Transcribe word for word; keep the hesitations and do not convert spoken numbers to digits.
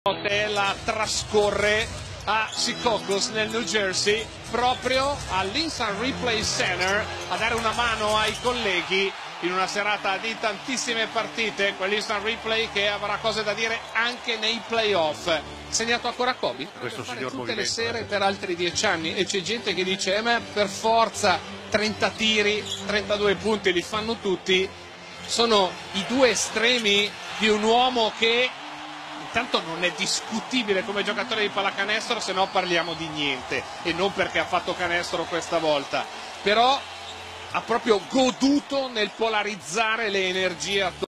La trascorre a Secaucus nel New Jersey, proprio all'Instant Replay Center, a dare una mano ai colleghi in una serata di tantissime partite, quell'Instant Replay che avrà cose da dire anche nei playoff. Segnato ancora Kobe? Questo fare signor tutte le movimento, sere eh. per altri dieci anni, e c'è gente che dice eh, ma per forza trenta tiri, trentadue punti li fanno tutti. Sono i due estremi di un uomo che intanto non è discutibile come giocatore di pallacanestro, se no parliamo di niente, e non perché ha fatto canestro questa volta, però ha proprio goduto nel polarizzare le energie attorno.